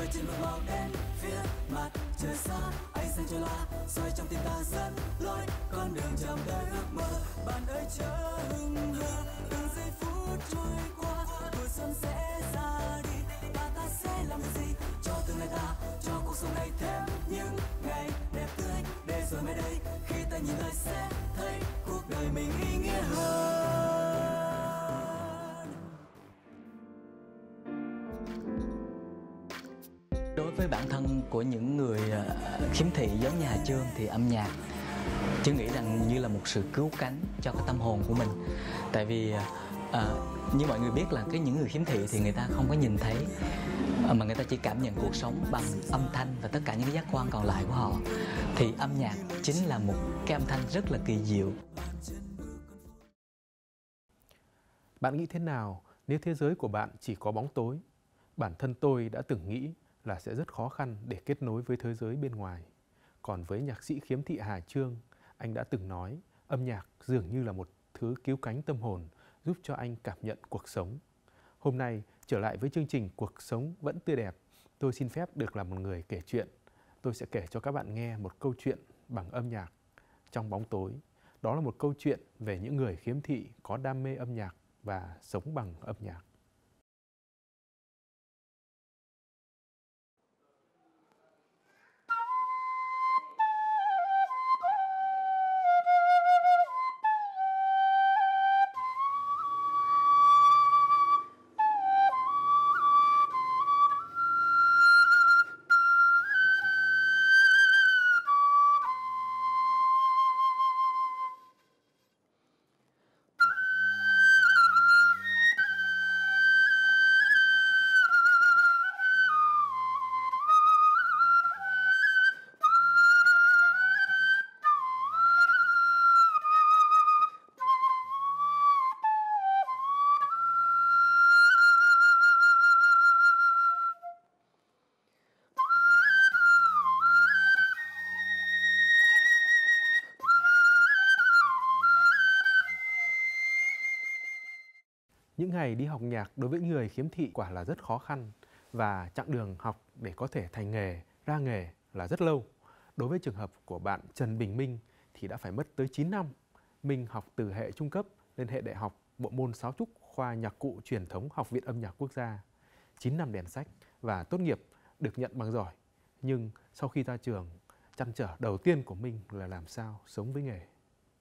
trên vượt màu đến phía mặt trời xa, ánh sáng trôi loa soi trong tim ta dẫn lối con đường chạm tới ước mơ. Bạn ơi chớ hững hờ, từng giây phút trôi qua, mùa xuân sẽ ra đi và ta sẽ làm gì cho tương lai ta, cho cuộc sống này thêm những ngày đẹp tươi. Để rồi mai đây khi ta nhìn lại sẽ thấy cuộc đời mình ý nghĩa hơn. Đối với bản thân của những người khiếm thị giống như Hà Chương thì âm nhạc Chương nghĩ rằng như là một sự cứu cánh cho cái tâm hồn của mình. Tại vì như mọi người biết là những người khiếm thị thì người ta không có nhìn thấy, mà người ta chỉ cảm nhận cuộc sống bằng âm thanh và tất cả những cái giác quan còn lại của họ. Thì âm nhạc chính là một cái âm thanh rất là kỳ diệu. Bạn nghĩ thế nào nếu thế giới của bạn chỉ có bóng tối? Bản thân tôi đã từng nghĩ là sẽ rất khó khăn để kết nối với thế giới bên ngoài. Còn với nhạc sĩ khiếm thị Hà Chương, anh đã từng nói âm nhạc dường như là một thứ cứu cánh tâm hồn, giúp cho anh cảm nhận cuộc sống. Hôm nay, trở lại với chương trình Cuộc sống vẫn tươi đẹp, tôi xin phép được là một người kể chuyện. Tôi sẽ kể cho các bạn nghe một câu chuyện bằng âm nhạc trong bóng tối. Đó là một câu chuyện về những người khiếm thị có đam mê âm nhạc và sống bằng âm nhạc. Những ngày đi học nhạc đối với người khiếm thị quả là rất khó khăn, và chặng đường học để có thể thành nghề, ra nghề là rất lâu. Đối với trường hợp của bạn Trần Bình Minh thì đã phải mất tới 9 năm. Minh học từ hệ trung cấp lên hệ đại học, bộ môn sáo trúc, khoa nhạc cụ truyền thống Học viện Âm nhạc Quốc gia. 9 năm đèn sách và tốt nghiệp được nhận bằng giỏi. Nhưng sau khi ra trường, trăn trở đầu tiên của Minh là làm sao sống với nghề.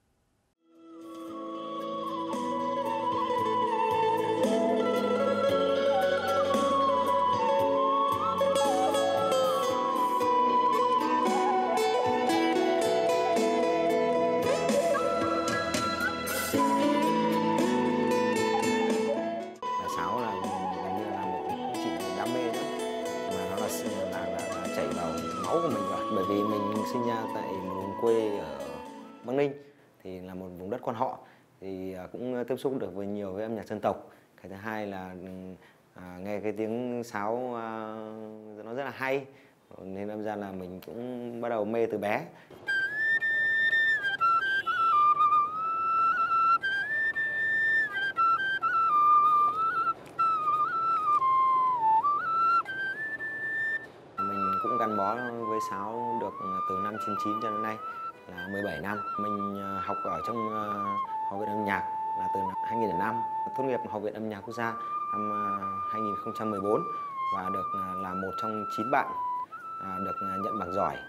Máu của mình rồi, bởi vì mình sinh ra tại một vùng quê ở Bắc Ninh, thì là một vùng đất quan họ, thì cũng tiếp xúc được với nhiều với âm nhạc dân tộc. Cái thứ hai là nghe cái tiếng sáo nó rất là hay, nên đâm ra là mình cũng bắt đầu mê từ bé. Cũng gắn bó với sáo được từ năm 99 cho đến nay là 17 năm. Mình học ở trong Học viện Âm nhạc là từ năm 2005, tốt nghiệp Học viện Âm nhạc Quốc gia năm 2014 và được là một trong 9 bạn được nhận bằng giỏi.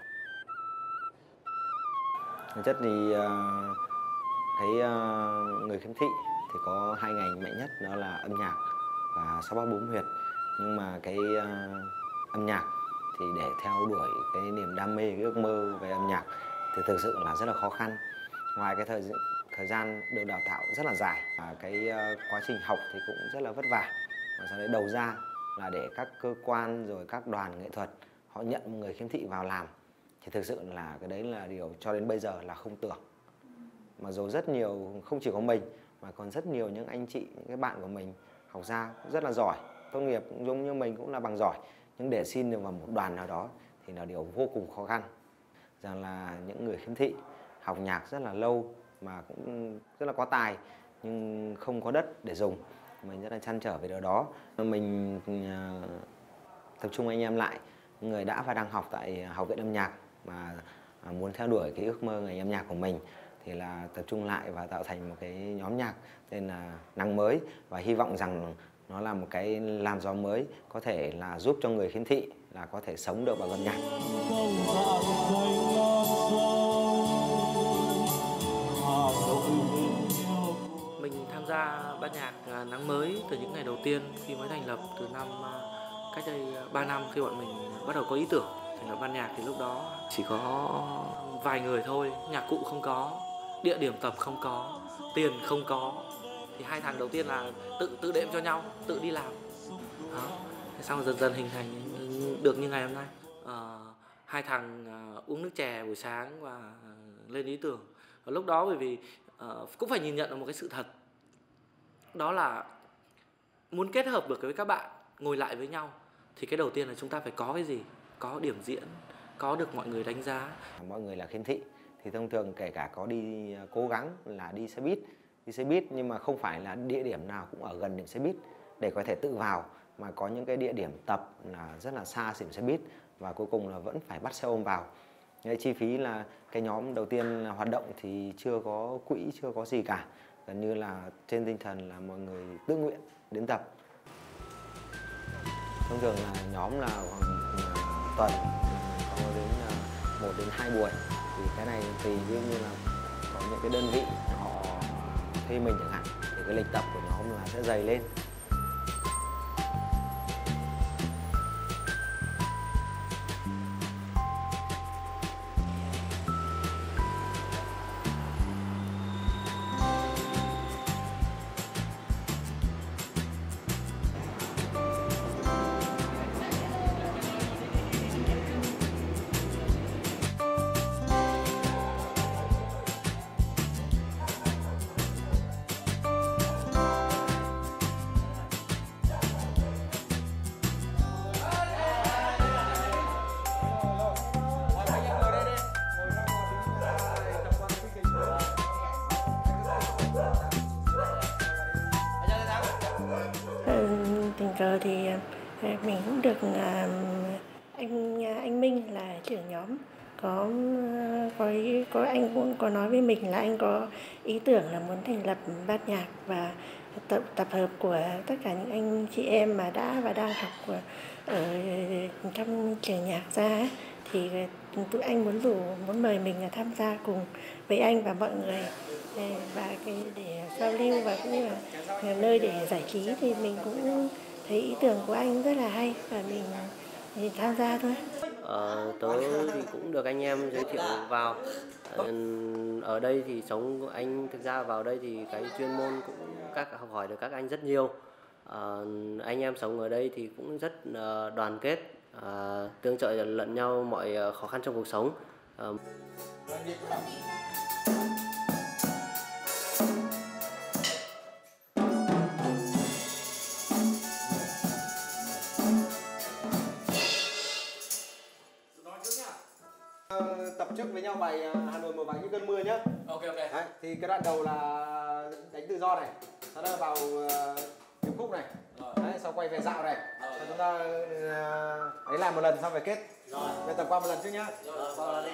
Thực chất thì cái người khiếm thị thì có hai ngành mạnh nhất, đó là âm nhạc và sáu ba bốn huyệt. Nhưng mà cái âm nhạc thì để theo đuổi cái niềm đam mê, cái ước mơ về âm nhạc thì thực sự là rất là khó khăn. Ngoài cái thời gian được đào tạo rất là dài, và cái quá trình học thì cũng rất là vất vả. Và sau đấy đầu ra là để các cơ quan rồi các đoàn nghệ thuật họ nhận người khiếm thị vào làm, thì thực sự là cái đấy là điều cho đến bây giờ là không tưởng. Mặc dù rất nhiều, không chỉ có mình mà còn rất nhiều những anh chị, những cái bạn của mình học ra rất là giỏi, tốt nghiệp cũng giống như mình cũng là bằng giỏi, nhưng để xin được vào một đoàn nào đó thì là điều vô cùng khó khăn. Rằng là những người khiếm thị học nhạc rất là lâu mà cũng rất là có tài, nhưng không có đất để dùng. Mình rất là trăn trở về điều đó. Mình tập trung anh em lại, những người đã và đang học tại Học viện âm nhạc mà muốn theo đuổi cái ước mơ ngành âm nhạc của mình, thì là tập trung lại và tạo thành một cái nhóm nhạc tên là Nắng Mới, và hy vọng rằng nó là một cái làn gió mới có thể là giúp cho người khiếm thị là có thể sống được bằng âm nhạc. Mình tham gia ban nhạc Nắng Mới từ những ngày đầu tiên khi mới thành lập, từ cách đây 3 năm khi bọn mình bắt đầu có ý tưởng thành lập ban nhạc. Thì lúc đó chỉ có vài người thôi, nhạc cụ không có, địa điểm tập không có, tiền không có. Thì 2 thằng đầu tiên là tự đệm cho nhau, tự đi làm. Đó. Xong dần dần hình thành được như ngày hôm nay. 2 thằng uống nước chè buổi sáng và lên ý tưởng. Và lúc đó bởi vì cũng phải nhìn nhận được một cái sự thật, đó là muốn kết hợp được với các bạn ngồi lại với nhau thì cái đầu tiên là chúng ta phải có cái gì, có điểm diễn, có được mọi người đánh giá. Mọi người là khiếm thị thì thông thường kể cả có đi cố gắng là đi xe buýt nhưng mà không phải là địa điểm nào cũng ở gần điểm xe buýt để có thể tự vào, mà có những cái địa điểm tập là rất là xa điểm xe buýt và cuối cùng là vẫn phải bắt xe ôm vào. Cái chi phí là cái nhóm đầu tiên hoạt động thì chưa có quỹ, chưa có gì cả, gần như là trên tinh thần là mọi người tự nguyện đến tập. Thông thường là nhóm là khoảng tuần có đến 1 đến 2 buổi, thì cái này tùy như là có những cái đơn vị họ thuê mình chẳng hạn thì cái lịch tập của nhóm là sẽ dày lên. Tình cờ thì mình cũng được anh Minh là trưởng nhóm có anh cũng có nói với mình là anh có ý tưởng là muốn thành lập ban nhạc và tập hợp của tất cả những anh chị em mà đã và đang học ở trong trường nhạc ra ấy. Thì tụi anh muốn mời mình là tham gia cùng với anh và mọi người và để giao lưu và cũng là nơi để giải trí, thì mình cũng thấy ý tưởng của anh rất là hay và mình tham gia thôi. Tớ thì cũng được anh em giới thiệu vào. Ở đây thì sống anh thực ra vào đây thì cái chuyên môn cũng học hỏi được các anh rất nhiều. Anh em sống ở đây thì cũng rất đoàn kết, tương trợ lẫn nhau mọi khó khăn trong cuộc sống. Tập trước với nhau bài Hà Nội mùa vàng như cơn mưa nhá. Ok. Đấy, thì cái đoạn đầu là đánh tự do này, sau đó vào điệp khúc này, đấy, sau quay về dạo này, rồi chúng ta ấy làm một lần xong phải kết. Rồi tập qua một lần trước nhá. Sau đó đi.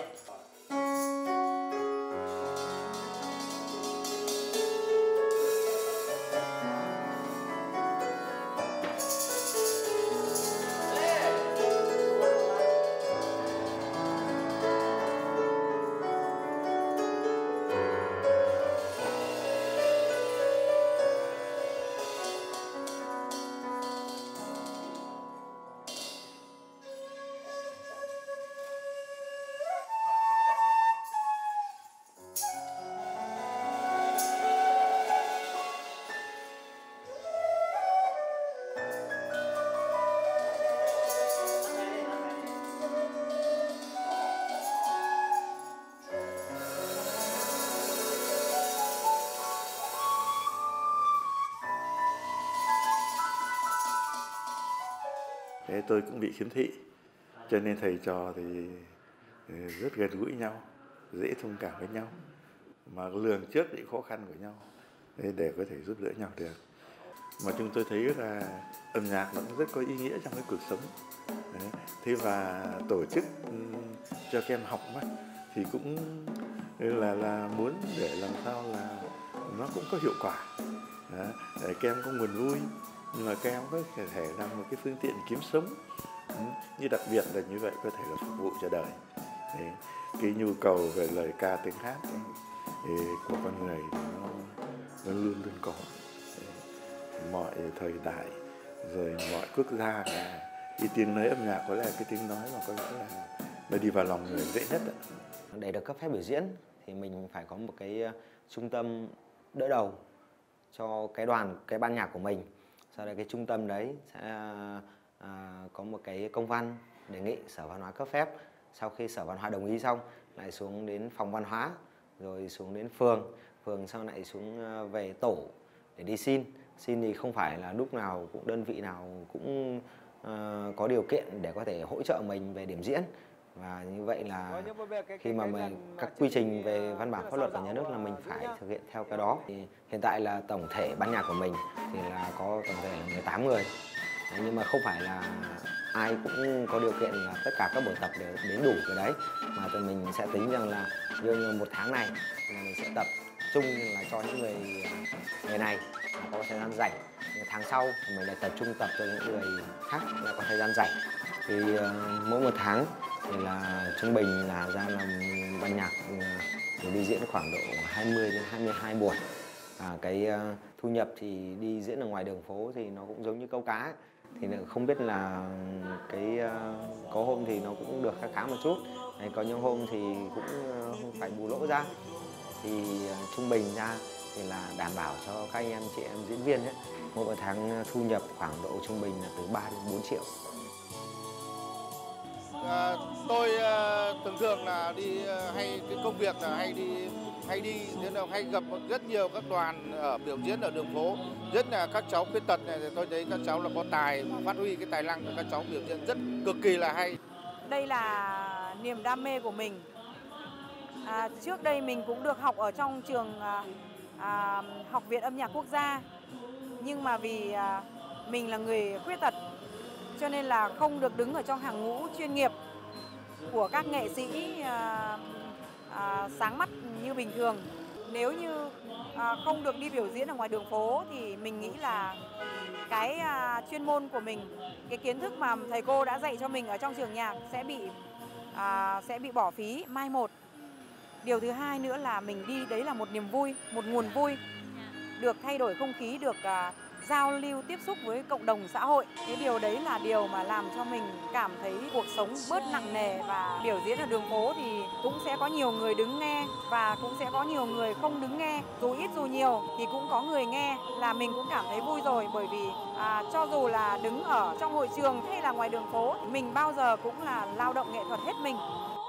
Thế tôi cũng bị khiếm thị, cho nên thầy trò thì rất gần gũi nhau, dễ thông cảm với nhau, mà lường trước những khó khăn của nhau để có thể giúp đỡ nhau được. mà chúng tôi thấy là âm nhạc nó cũng rất có ý nghĩa trong cái cuộc sống. Đấy. Thế và tổ chức cho các em học thì cũng là muốn để làm sao là nó cũng có hiệu quả. Đấy. Để các em có nguồn vui, nhưng mà các em có thể làm một cái phương tiện kiếm sống. Như đặc biệt là như vậy có thể là phục vụ cho đời. Đấy. Cái nhu cầu về lời ca tiếng hát của con người nó luôn luôn có. Mọi thời đại rồi mọi quốc gia là cái tiếng nói âm nhạc có lẽ là cái tiếng nói mà có lẽ là nó đi vào lòng người dễ nhất. Để được cấp phép biểu diễn thì mình phải có một cái trung tâm đỡ đầu cho cái ban nhạc của mình. Sau đây cái trung tâm đấy sẽ có một cái công văn đề nghị Sở Văn hóa cấp phép. Sau khi Sở Văn hóa đồng ý xong lại xuống đến phòng văn hóa, rồi xuống đến phường sau lại xuống về tổ để đi xin thì không phải là lúc nào cũng đơn vị nào cũng có điều kiện để có thể hỗ trợ mình về điểm diễn. Và như vậy là khi mà các quy trình về văn bản pháp luật của nhà nước là mình phải thực hiện theo cái đó. Thì hiện tại là tổng thể ban nhạc của mình thì là có tổng thể là 18 người. Đấy, nhưng mà không phải là ai cũng có điều kiện là tất cả các buổi tập đều đến đủ cái đấy, mà tụi mình sẽ tính rằng là như một tháng này là mình sẽ tập trung là cho những người này có thời gian rảnh. Tháng sau thì mình lại tập trung tập cho những người khác là có thời gian rảnh. Thì mỗi một tháng thì là trung bình là ra làm ban nhạc thì đi diễn khoảng độ 20 đến 22 buổi. Cái thu nhập thì đi diễn ở ngoài đường phố thì nó cũng giống như câu cá ấy. Thì không biết là cái có hôm thì nó cũng được khá một chút. Đấy, có những hôm thì cũng phải bù lỗ ra. Thì trung bình ra thì là đảm bảo cho các anh em chị em diễn viên ấy, mỗi một tháng thu nhập khoảng độ trung bình là từ 3 đến 4 triệu. Tôi thường là đi hay cái công việc là hay đi thế nào hay gặp rất nhiều các đoàn ở biểu diễn ở đường phố, rất là các cháu khuyết tật này, thì tôi thấy các cháu là có tài, phát huy cái tài năng của các cháu biểu diễn rất cực kỳ là hay. Đây là niềm đam mê của mình. Trước đây mình cũng được học ở trong trường Học viện Âm nhạc Quốc gia, nhưng mà vì mình là người khuyết tật cho nên là không được đứng ở trong hàng ngũ chuyên nghiệp của các nghệ sĩ sáng mắt như bình thường. Nếu như không được đi biểu diễn ở ngoài đường phố thì mình nghĩ là cái chuyên môn của mình, cái kiến thức mà thầy cô đã dạy cho mình ở trong trường nhạc sẽ bị bỏ phí, mai một. Điều thứ hai nữa là mình đi đấy là một niềm vui, một nguồn vui, được thay đổi không khí, được giao lưu tiếp xúc với cộng đồng xã hội. Cái điều đấy là điều mà làm cho mình cảm thấy cuộc sống bớt nặng nề, và biểu diễn ở đường phố thì cũng sẽ có nhiều người đứng nghe và cũng sẽ có nhiều người không đứng nghe. Dù ít dù nhiều thì cũng có người nghe, là mình cũng cảm thấy vui rồi, bởi vì cho dù là đứng ở trong hội trường hay là ngoài đường phố, mình bao giờ cũng là lao động nghệ thuật hết mình.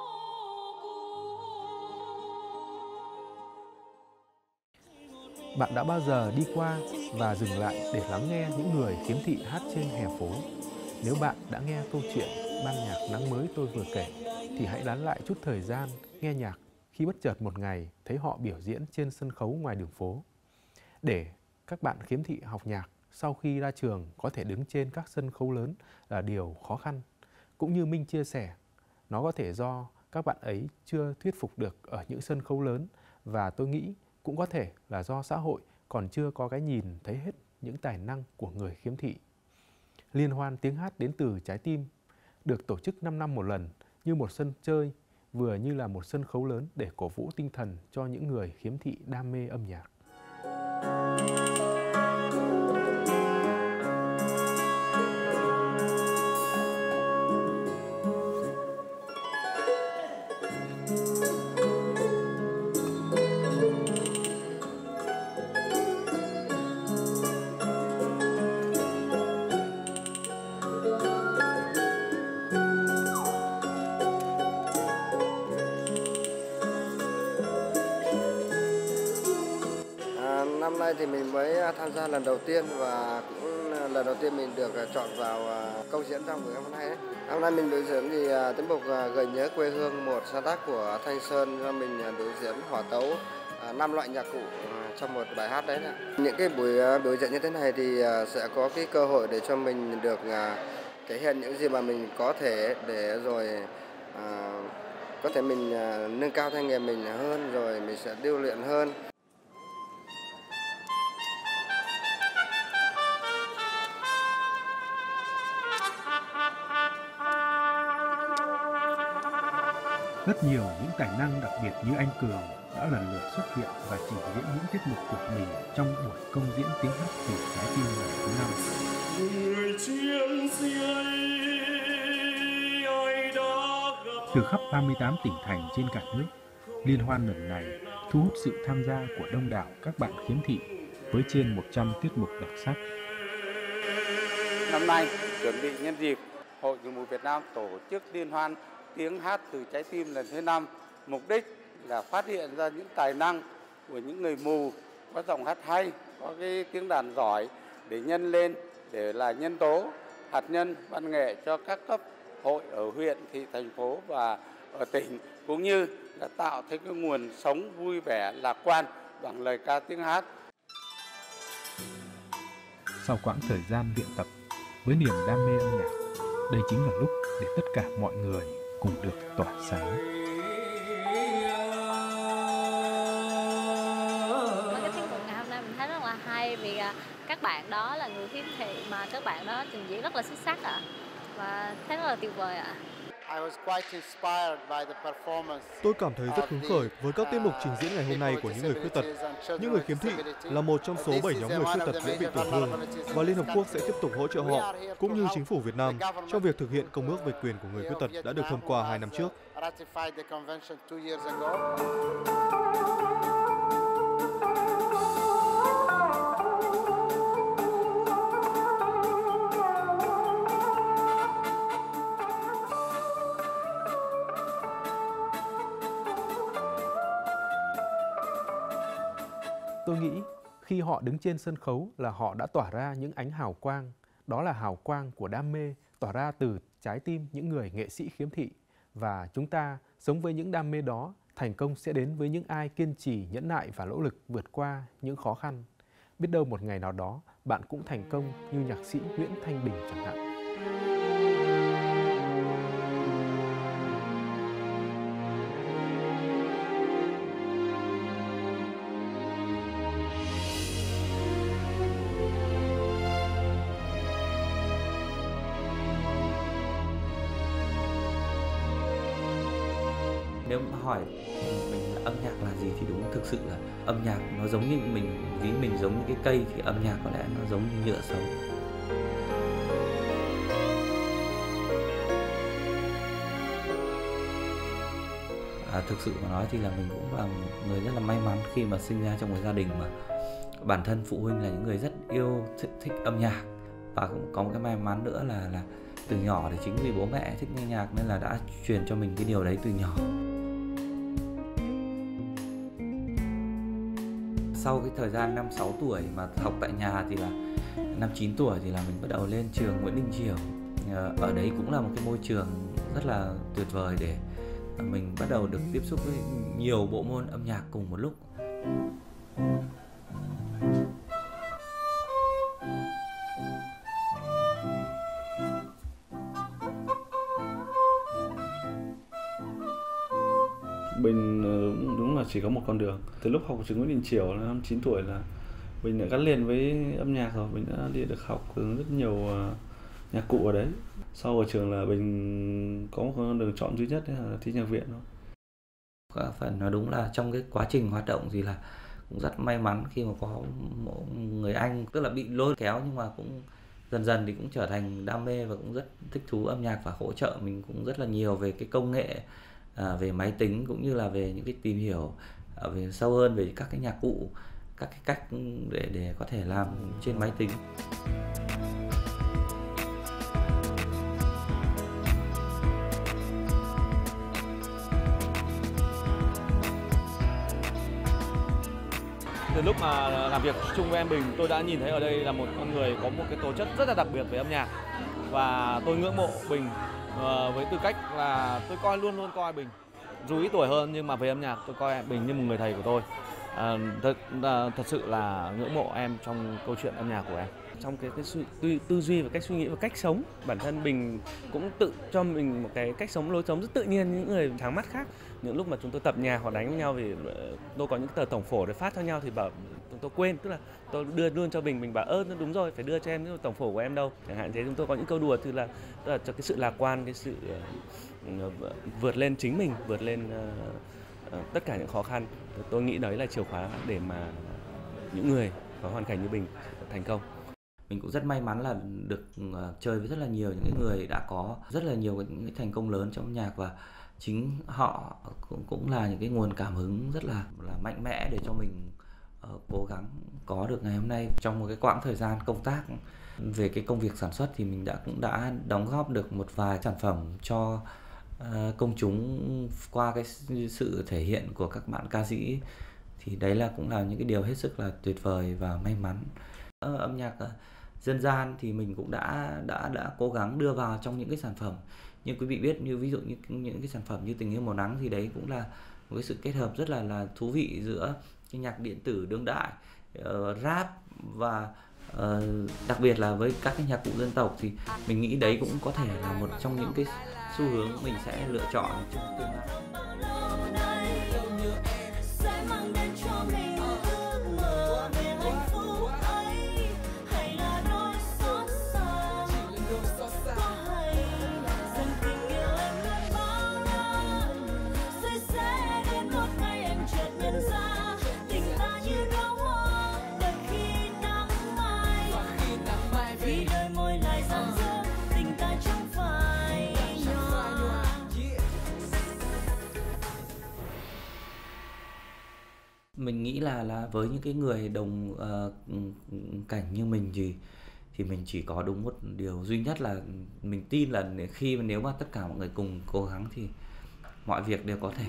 Bạn đã bao giờ đi qua và dừng lại để lắng nghe những người khiếm thị hát trên hè phố? Nếu bạn đã nghe câu chuyện ban nhạc Nắng Mới tôi vừa kể, thì hãy nán lại chút thời gian nghe nhạc khi bất chợt một ngày thấy họ biểu diễn trên sân khấu ngoài đường phố. Để các bạn khiếm thị học nhạc sau khi ra trường có thể đứng trên các sân khấu lớn là điều khó khăn. Cũng như Minh chia sẻ, nó có thể do các bạn ấy chưa thuyết phục được ở những sân khấu lớn, và tôi nghĩ cũng có thể là do xã hội còn chưa có cái nhìn thấy hết những tài năng của người khiếm thị. Liên hoan tiếng hát đến từ trái tim được tổ chức 5 năm một lần, như một sân chơi, vừa như là một sân khấu lớn để cổ vũ tinh thần cho những người khiếm thị đam mê âm nhạc. Năm nay thì mình mới tham gia lần đầu tiên, và cũng lần đầu tiên mình được chọn vào công diễn trong buổi hôm nay. Hôm nay mình biểu diễn thì tiết mục Gợi nhớ quê hương, một sáng tác của Thanh Sơn, do mình biểu diễn hòa tấu 5 loại nhạc cụ trong một bài hát đấy. Những cái buổi biểu diễn như thế này thì sẽ có cái cơ hội để cho mình được thể hiện những gì mà mình có thể, để rồi có thể mình nâng cao tay nghề mình hơn, rồi mình sẽ điêu luyện hơn. Rất nhiều những tài năng đặc biệt như anh Cường đã lần lượt xuất hiện và trình diễn những tiết mục của mình trong buổi công diễn tiếng hát từ trái tim lần thứ 5. Từ khắp 38 tỉnh thành trên cả nước, liên hoan lần này thu hút sự tham gia của đông đảo các bạn khiếm thị với trên 100 tiết mục đặc sắc. Năm nay, chuẩn bị nhân dịp Hội Người mù Việt Nam tổ chức liên hoan tiếng hát từ trái tim lần thứ 5, mục đích là phát hiện ra những tài năng của những người mù có giọng hát hay, có cái tiếng đàn giỏi để nhân lên, để là nhân tố hạt nhân văn nghệ cho các cấp hội ở huyện, thị, thành phố và ở tỉnh, cũng như là tạo thêm cái nguồn sống vui vẻ, lạc quan bằng lời ca tiếng hát. Sau quãng thời gian luyện tập với niềm đam mê âm nhạc, đây chính là lúc để tất cả mọi người cùng được tỏa sáng. Cái tiết mục ngày hôm nay mình thấy rất là hay, vì các bạn đó là người khiếm thị mà các bạn đó trình diễn rất là xuất sắc ạ. Và thấy rất là tuyệt vời ạ. Tôi cảm thấy rất hứng khởi với các tiết mục trình diễn ngày hôm nay của những người khuyết tật. Những người khiếm thị là một trong số 7 nhóm người khuyết tật dễ bị tổn thương, và Liên Hợp Quốc sẽ tiếp tục hỗ trợ họ, cũng như chính phủ Việt Nam, trong việc thực hiện Công ước về quyền của người khuyết tật đã được thông qua 2 năm trước. Tôi nghĩ khi họ đứng trên sân khấu là họ đã tỏa ra những ánh hào quang. Đó là hào quang của đam mê tỏa ra từ trái tim những người nghệ sĩ khiếm thị. Và chúng ta sống với những đam mê đó, thành công sẽ đến với những ai kiên trì, nhẫn nại và nỗ lực vượt qua những khó khăn. Biết đâu một ngày nào đó bạn cũng thành công như nhạc sĩ Nguyễn Thanh Bình chẳng hạn. Nếu mà hỏi mình là âm nhạc là gì thì đúng thực sự là âm nhạc nó giống như mình, ví mình giống như cái cây thì âm nhạc có lẽ nó giống như nhựa sống. Thực sự mà nói thì là mình cũng là một người rất là may mắn khi mà sinh ra trong một gia đình mà bản thân phụ huynh là những người rất yêu thích âm nhạc, và cũng có một cái may mắn nữa là từ nhỏ thì chính vì bố mẹ thích nghe nhạc nên là đã truyền cho mình cái điều đấy từ nhỏ. Sau cái thời gian 5-6 tuổi mà học tại nhà thì là năm 9 tuổi thì là mình bắt đầu lên trường Nguyễn Đình Chiểu. Ở đấy cũng là một cái môi trường rất là tuyệt vời để mình bắt đầu được tiếp xúc với nhiều bộ môn âm nhạc cùng một lúc. Mình đúng là chỉ có một con đường. Từ lúc học ở trường Nguyễn Đình Chiểu là năm 9 tuổi là mình đã gắn liền với âm nhạc rồi. Mình đã đi được học rất nhiều nhạc cụ ở đấy. Sau ở trường là mình có một con đường chọn duy nhất là thi nhạc viện thôi. Có phần nó đúng là trong cái quá trình hoạt động thì là cũng rất may mắn khi mà có một người anh, tức là bị lôi kéo nhưng mà cũng dần dần thì cũng trở thành đam mê và cũng rất thích thú âm nhạc và hỗ trợ mình cũng rất là nhiều về cái công nghệ, về máy tính cũng như là về những cái tìm hiểu về sâu hơn về các cái nhạc cụ, các cái cách để có thể làm trên máy tính. Từ lúc mà làm việc chung với em Bình, tôi đã nhìn thấy ở đây là một con người có một cái tố chất rất là đặc biệt về âm nhạc. Và tôi ngưỡng mộ Bình với tư cách là tôi luôn luôn coi Bình, dù ít tuổi hơn nhưng mà về âm nhạc tôi coi Bình như một người thầy của tôi. Thật sự là ngưỡng mộ em trong câu chuyện âm nhạc của em, trong cái tư duy và cách suy nghĩ và cách sống. Bản thân mình cũng tự cho mình một cái cách sống, lối sống rất tự nhiên những người sáng mắt khác. Những lúc mà chúng tôi tập nhạc hoặc đánh với nhau thì tôi có những tờ tổng phổ để phát cho nhau thì bảo tôi quên, tức là tôi đưa luôn cho mình bảo đúng rồi, phải đưa cho em cái tổng phổ của em đâu, chẳng hạn thế. Chúng tôi có những câu đùa tức là cho cái sự lạc quan, cái sự vượt lên chính mình, vượt lên tất cả những khó khăn. Tôi nghĩ đấy là chìa khóa để mà những người có hoàn cảnh như mình thành công. Mình cũng rất may mắn là được chơi với rất là nhiều những người đã có rất là nhiều những cái thành công lớn trong âm nhạc, và chính họ cũng là những cái nguồn cảm hứng rất là mạnh mẽ để cho mình cố gắng có được ngày hôm nay. Trong một cái quãng thời gian công tác về cái công việc sản xuất thì mình cũng đã đóng góp được một vài sản phẩm cho công chúng qua cái sự thể hiện của các bạn ca sĩ, thì đấy cũng là những cái điều hết sức là tuyệt vời và may mắn. Âm nhạc dân gian thì mình cũng đã cố gắng đưa vào trong những cái sản phẩm, như quý vị biết, như ví dụ như những cái sản phẩm như Tình Yêu Màu Nắng thì đấy cũng là một cái sự kết hợp rất là thú vị giữa cái nhạc điện tử đương đại, rap và đặc biệt là với các cái nhạc cụ dân tộc, thì mình nghĩ đấy cũng có thể là một trong những cái xu hướng mình sẽ lựa chọn trong tương lai. Mình nghĩ là với những cái người đồng cảnh như mình thì mình chỉ có đúng một điều duy nhất là mình tin là nếu mà tất cả mọi người cùng cố gắng thì mọi việc đều có thể.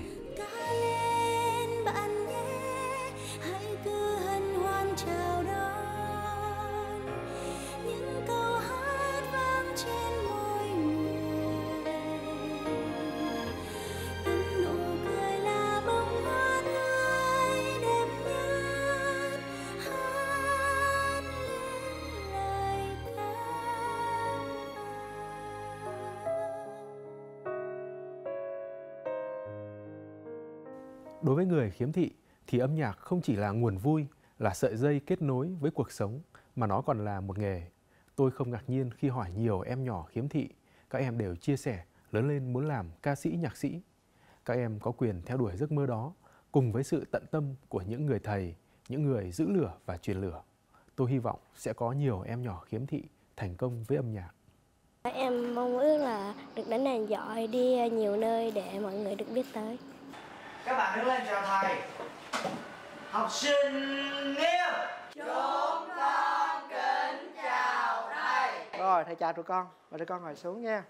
Đối với người khiếm thị thì âm nhạc không chỉ là nguồn vui, là sợi dây kết nối với cuộc sống, mà nó còn là một nghề. Tôi không ngạc nhiên khi hỏi nhiều em nhỏ khiếm thị, các em đều chia sẻ lớn lên muốn làm ca sĩ, nhạc sĩ. Các em có quyền theo đuổi giấc mơ đó, cùng với sự tận tâm của những người thầy, những người giữ lửa và truyền lửa. Tôi hy vọng sẽ có nhiều em nhỏ khiếm thị thành công với âm nhạc. Em mong ước là được đánh đàn giỏi, đi nhiều nơi để mọi người được biết tới. Các bạn đứng lên chào thầy. Học sinh nghiêm. Chúng con kính chào thầy. Rồi, thầy chào tụi con. Và tụi con ngồi xuống nha.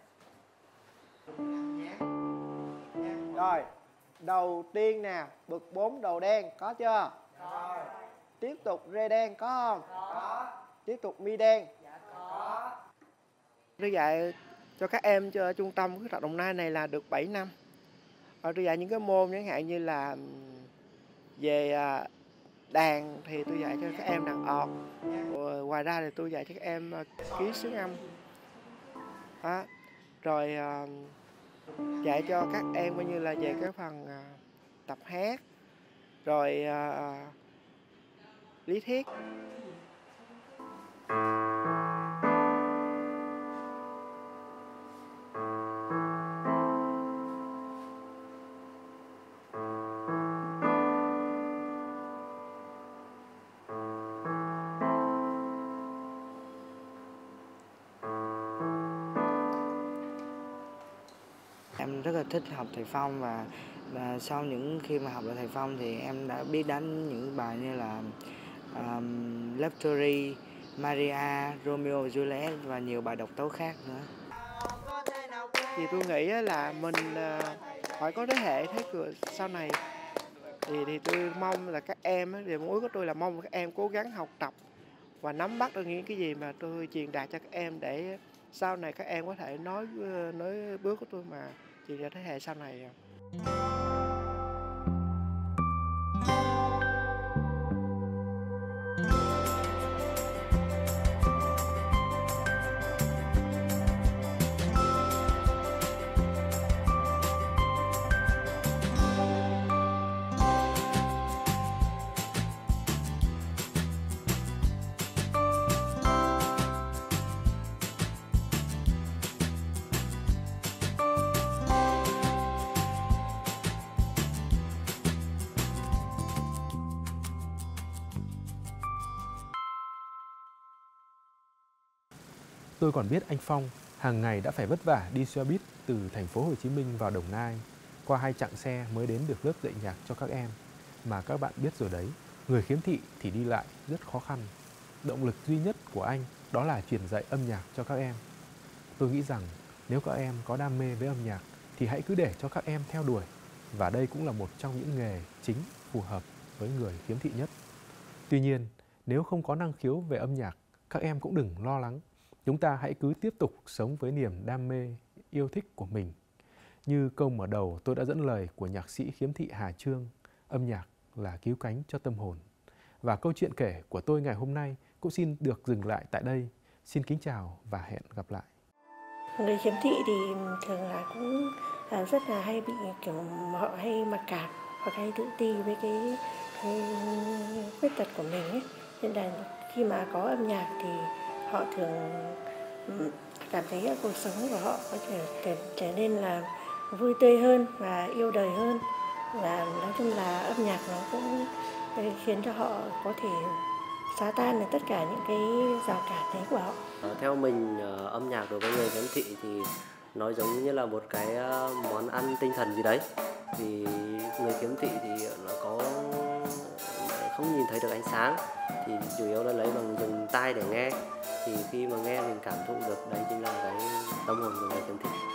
Rồi, đầu tiên nè, bực 4 đầu đen, có chưa? Rồi. Tiếp tục rê đen, có không? Có. Tiếp tục mi đen. Dạ có. Tôi dạy cho các em cho trung tâm khuyết tật Đồng Nai này là được 7 năm. Tôi dạy những cái môn chẳng hạn như là về đàn thì tôi dạy cho các em đàn ọt. Ngoài ra thì tôi dạy cho các em ký xướng âm. Rồi dạy cho các em coi như là về cái phần tập hát, rồi lý thuyết. Em rất là thích học thầy Phong, và sau khi mà học ở thầy Phong thì em đã biết đánh những bài như là Love Story, Maria, Romeo và Juliet và nhiều bài độc tấu khác nữa. Thì tôi nghĩ là mình phải có thế hệ sau này thì tôi mong là các em, điều mong ước của tôi là mong các em cố gắng học tập và nắm bắt được những cái gì mà tôi truyền đạt cho các em, để sau này các em có thể nói bước của tôi mà truyền cho thế hệ sau này. Tôi còn biết anh Phong hàng ngày đã phải vất vả đi xe buýt từ thành phố Hồ Chí Minh vào Đồng Nai, qua 2 chặng xe mới đến được lớp dạy nhạc cho các em. Mà các bạn biết rồi đấy, người khiếm thị thì đi lại rất khó khăn. Động lực duy nhất của anh đó là truyền dạy âm nhạc cho các em. Tôi nghĩ rằng nếu các em có đam mê với âm nhạc thì hãy cứ để cho các em theo đuổi. Và đây cũng là một trong những nghề chính phù hợp với người khiếm thị nhất. Tuy nhiên, nếu không có năng khiếu về âm nhạc, các em cũng đừng lo lắng. Chúng ta hãy cứ tiếp tục sống với niềm đam mê, yêu thích của mình. Như câu mở đầu tôi đã dẫn lời của nhạc sĩ khiếm thị Hà Trương, âm nhạc là cứu cánh cho tâm hồn. Và câu chuyện kể của tôi ngày hôm nay cũng xin được dừng lại tại đây. Xin kính chào và hẹn gặp lại. Người khiếm thị thì thường là cũng rất là hay bị kiểu họ hay mặc cảm hoặc hay tự ti với cái khuyết tật của mình ấy. Nên là khi mà có âm nhạc thì họ thường cảm thấy cuộc sống của họ có thể trở nên là vui tươi hơn và yêu đời hơn. Và nói chung là âm nhạc nó cũng khiến cho họ có thể xóa tan được tất cả những cái rào cản đấy của họ. Theo mình, âm nhạc đối với người khiếm thị thì nó giống như là một cái món ăn tinh thần gì đấy. Vì người khiếm thị thì nó có không nhìn thấy được ánh sáng, thì chủ yếu là lấy bằng dùng tai để nghe. Thì khi mà nghe mình cảm thụ được, đấy chính là cái tâm hồn của người khiếm thị.